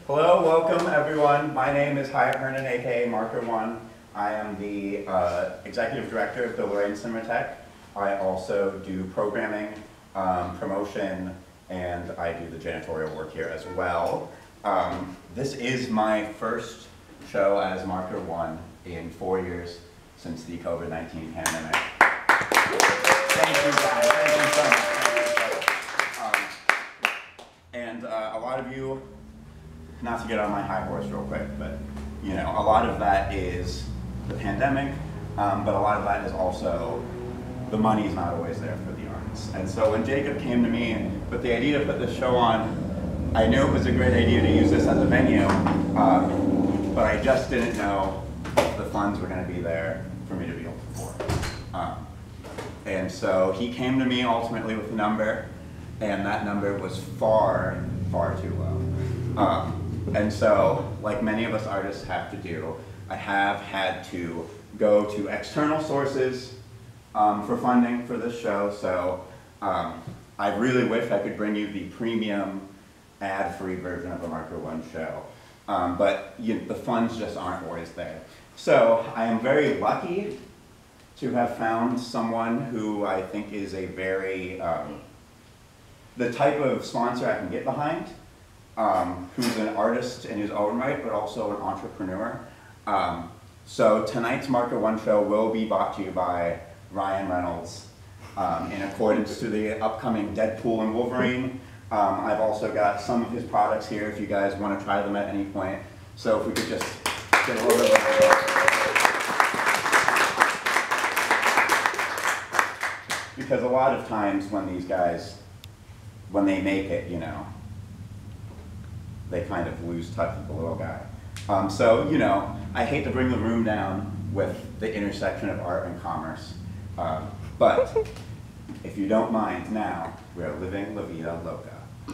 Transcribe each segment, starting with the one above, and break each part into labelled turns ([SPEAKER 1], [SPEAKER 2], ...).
[SPEAKER 1] Hello, welcome everyone. My name is Hyatt Hernan, aka Marker One. I am the Executive Director of the Lorraine Cinematheque. I also do programming, promotion, and I do the janitorial work here as well. This is my first show as Marker One in 4 years since the COVID-19 pandemic. Thank you guys, thank you so much. And a lot of you, not to get on my high horse real quick, but you know, a lot of that is the pandemic, but a lot of that is also the money's not always there for the arts. And so when Jacob came to me with the idea to put this show on, I knew it was a great idea to use this as a venue, but I just didn't know if the funds were going to be there for me to be able to perform. And so he came to me ultimately with a number, and that number was far, far too low. And so, like many of us artists have to do, I have had to go to external sources for funding for this show. So I really wish I could bring you the premium ad-free version of a Marker One show. But the funds just aren't always there. So I am very lucky to have found someone who I think is a very, the type of sponsor I can get behind. Who's an artist in his own right, but also an entrepreneur. So tonight's Marker One show will be brought to you by Ryan Reynolds in accordance to the upcoming Deadpool and Wolverine. I've also got some of his products here if you guys want to try them at any point. So if we could just get a little bit of because a lot of times when these guys, when they make it, you know, they kind of lose touch with the little guy. So, you know, I hate to bring the room down with the intersection of art and commerce, but if you don't mind now, we're living La Vida Loca.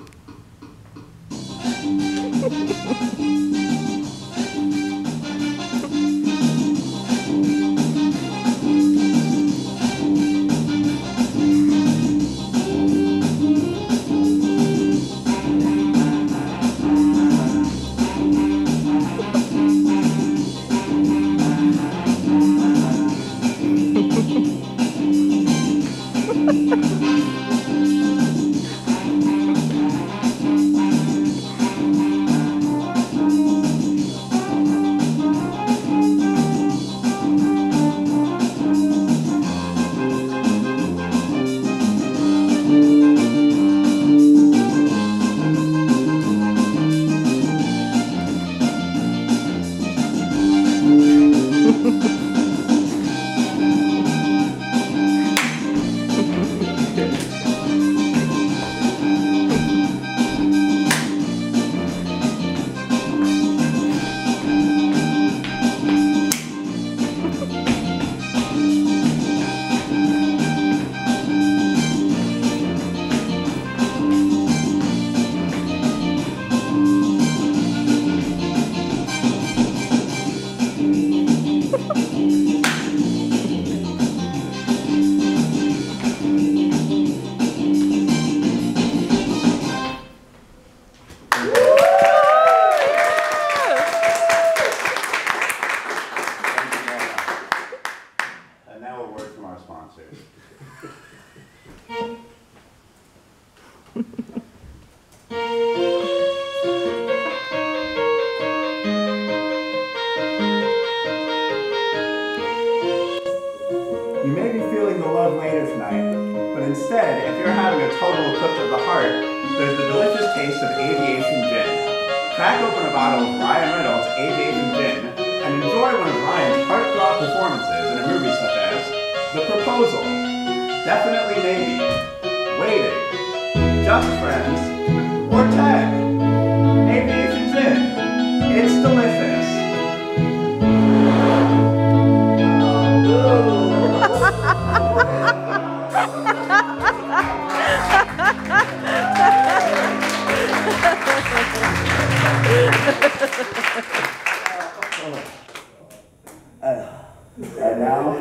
[SPEAKER 1] And now,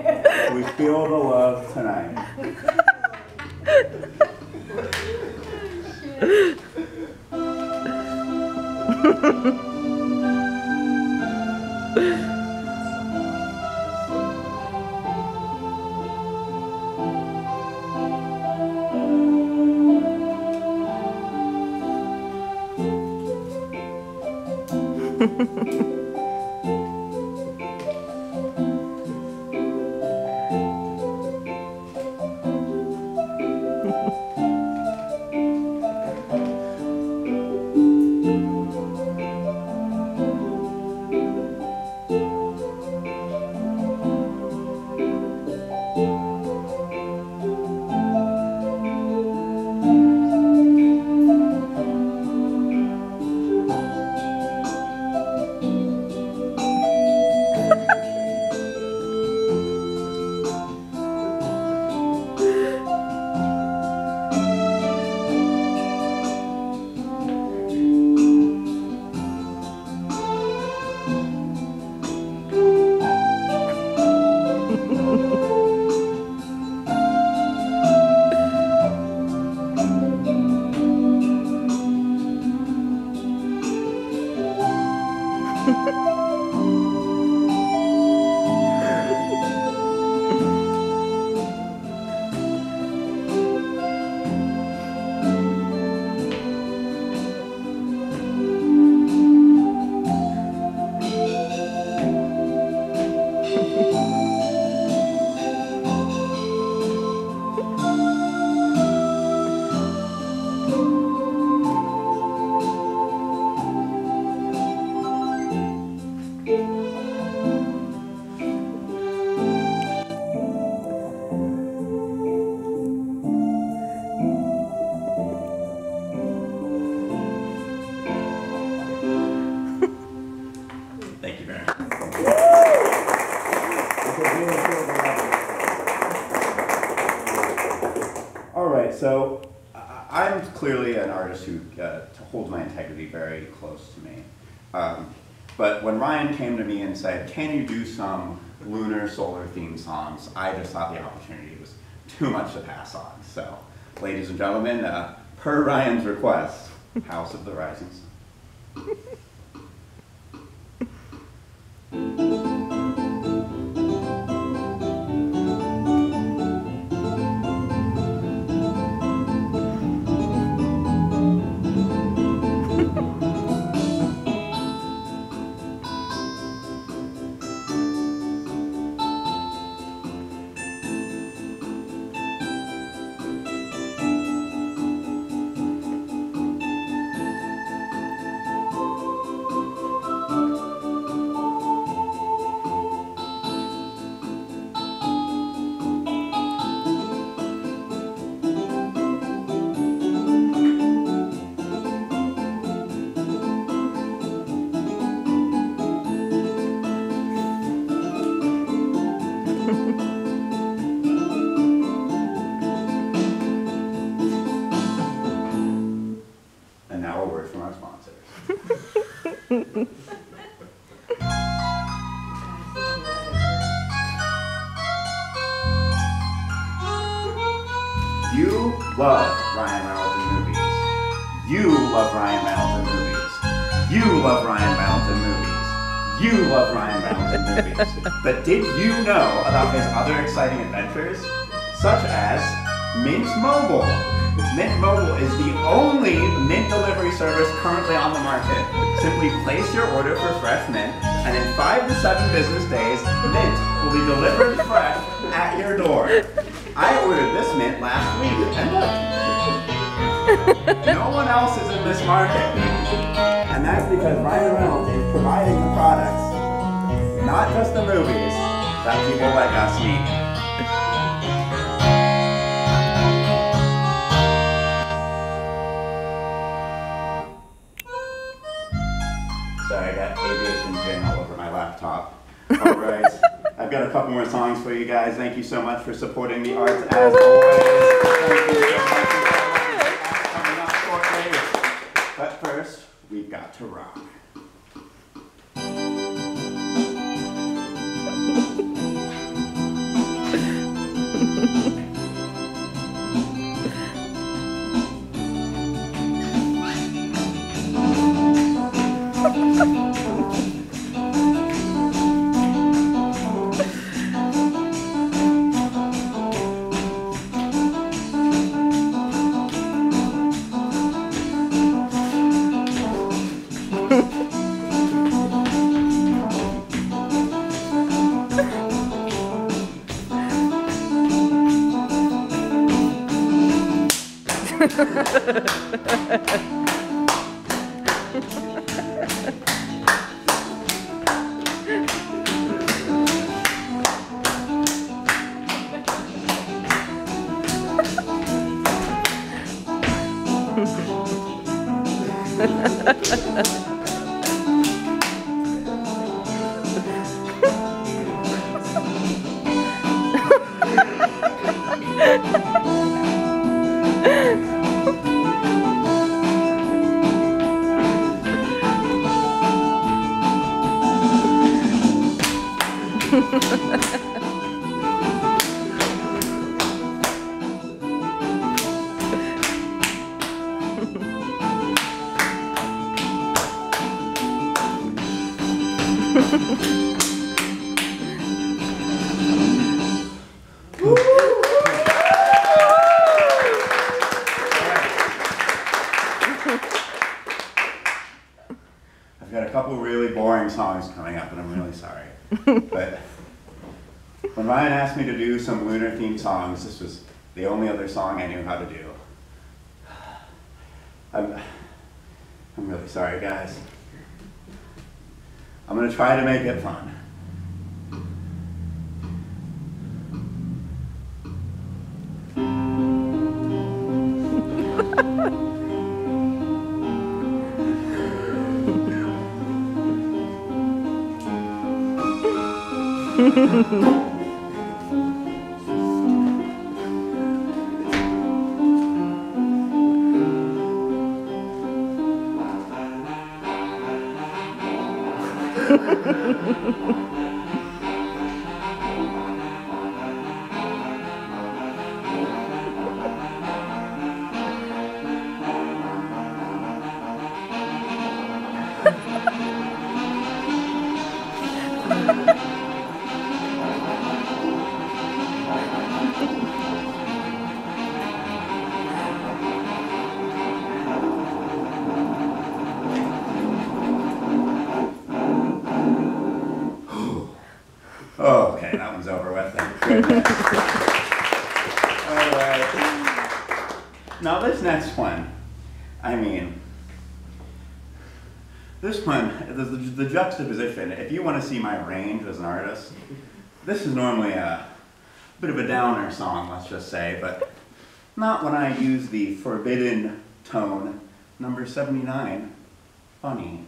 [SPEAKER 1] we feel the love tonight. Thank you very much. All right, so I'm clearly an artist who holds my integrity very close to me. But when Ryan came to me and said, can you do some lunar solar themed songs, I just thought the opportunity was too much to pass on. So, ladies and gentlemen, per Ryan's request, House of the Rising Sun. And now a word from our sponsors. You love Ryan Reynolds in movies. You love Ryan Reynolds in movies. You love Ryan Reynolds in movies. You love Ryan Reynolds in movies. But did you know about his other exciting adventures? Such as Mint Mobile. Mint Mobile is the only mint delivery service currently on the market. Simply place your order for fresh mint, and in 5 to 7 business days, mint will be delivered fresh at your door. I ordered this mint last week, and look, no one else is in this market. And that's because Ryan Reynolds is providing the products, not just the movies, that people like us need. Sorry, I got aviation gin all over my laptop. All right, I've got a couple more songs for you guys. Thank you so much for supporting the arts as always. Thank you so much for coming up shortly. But first, we've got to rock. I've got a couple really boring songs coming up, and I'm really sorry. But when Ryan asked me to do some lunar themed songs, this was the only other song I knew how to do. I'm really sorry, guys. I'm gonna try to make it fun. Oh, okay, that one's over with. Thank goodness. All right. Now this next one, I mean, this one, the juxtaposition, if you want to see my range as an artist, this is normally a bit of a downer song, let's just say, but not when I use the forbidden tone, number 79, funny.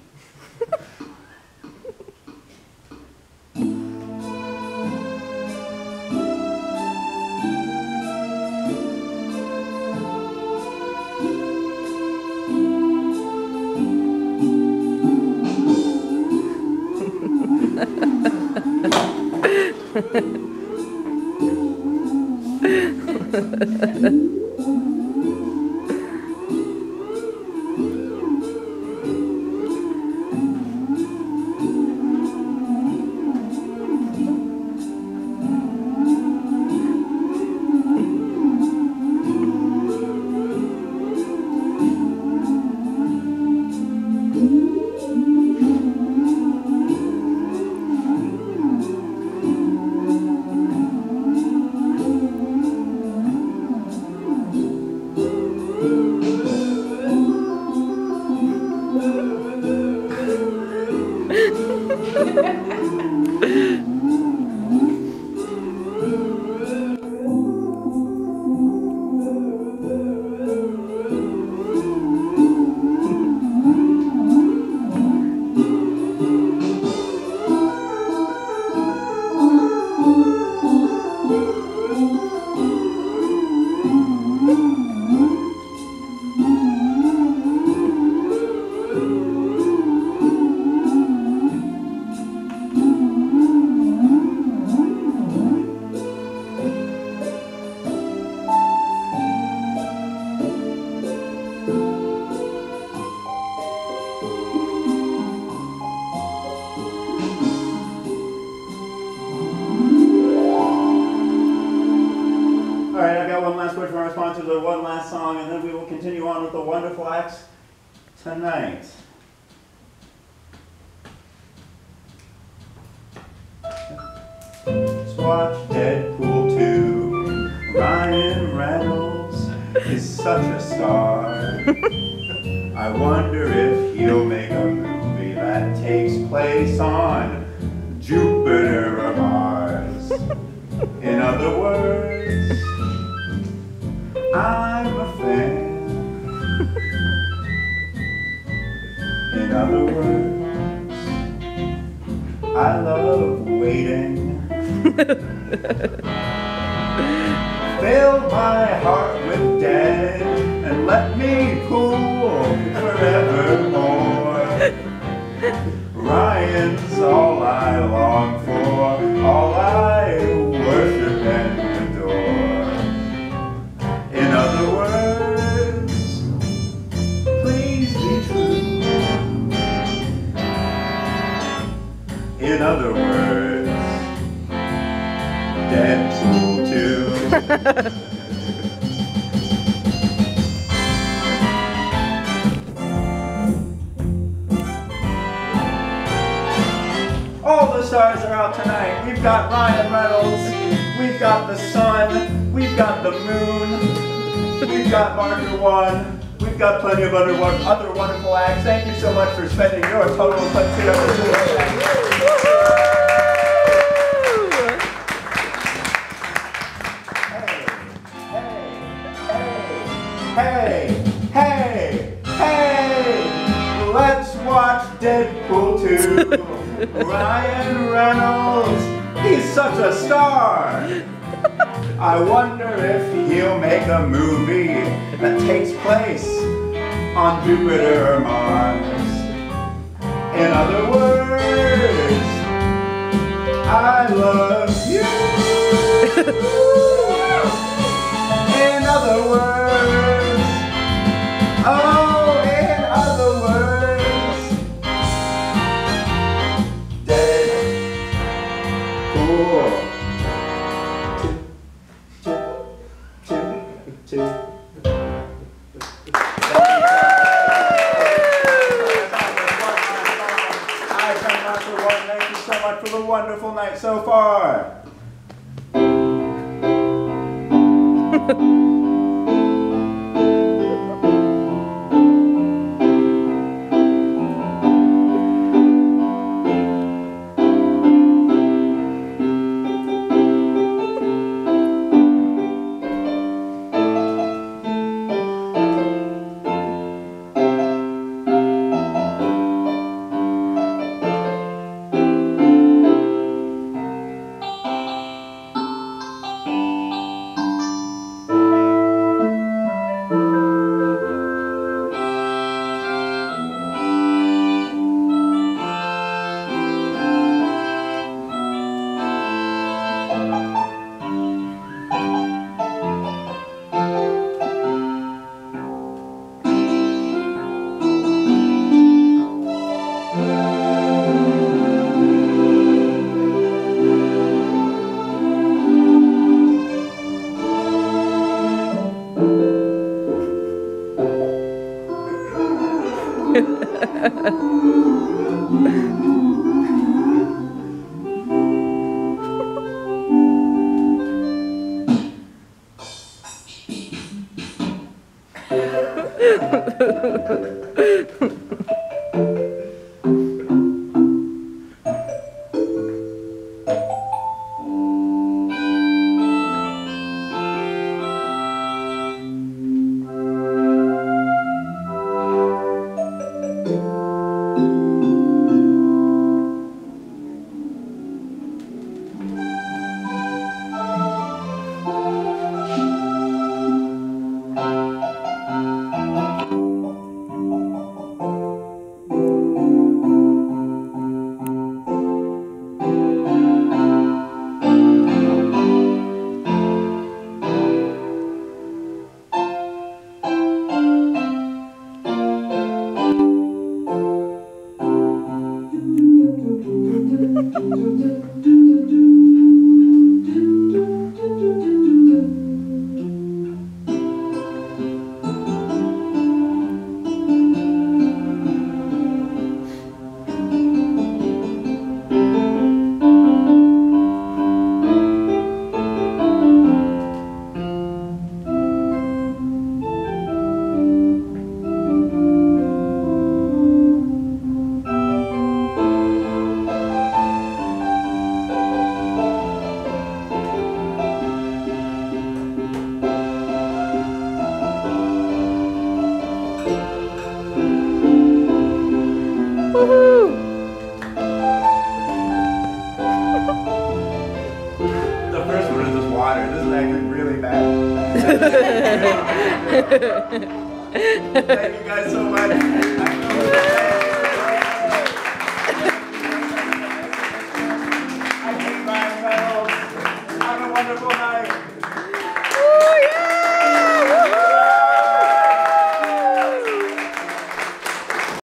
[SPEAKER 1] One last song, and then we will continue on with the wonderful acts tonight. Let's watch Deadpool 2. Ryan Reynolds is such a star. I wonder if he'll make a movie that takes place on Jupiter or Mars. In other words, I'm a fan. In other words, I love waiting. Fill my heart with dead and let me cool forevermore. Ryan's all I long for, all I worship and adore. In other words, please be true. In other words, Deadpool 2. All the stars are out tonight. We've got Ryan Reynolds, we've got the sun, we've got the moon, we've got Marker One, we've got plenty of other wonderful acts. Thank you so much for spending your total tuxedo. Hey, let's watch Deadpool 2. Ryan Reynolds, he's such a star. I wonder if he'll make a movie that takes place on Jupiter or Mars. In other words, I love you. In other words, oh, in other words, Deadpool 2. Thank you so much for the wonderful night so far. sorry. This is actually really bad. Thank you guys so much.